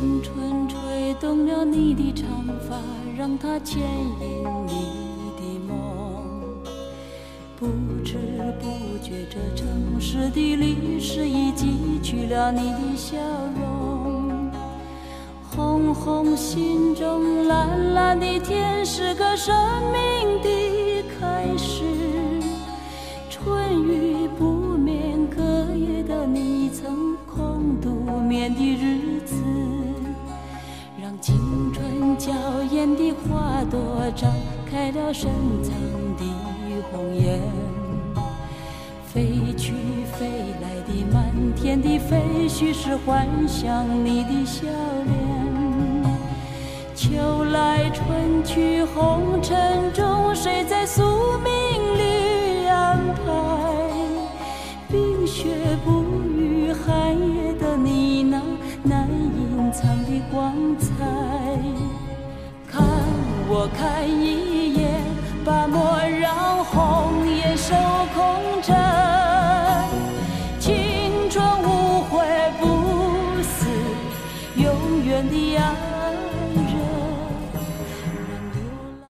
青春吹动了你的长发，让它牵引你的梦。不知不觉，这城市的历史已记取了你的笑容。红红心中，蓝蓝的天，是个生命的开始。春雨不眠，隔夜的你曾空独眠的日子，让青春娇艳的花朵绽开了深藏的红颜。飞去飞来的满天的飞絮，是幻想你的笑脸。秋来春去红尘中，谁在宿命里安排？冰雪不语，寒夜的你那难隐藏的光彩。看我看一眼，把莫让红颜守空枕。青春无悔不死，永远的爱。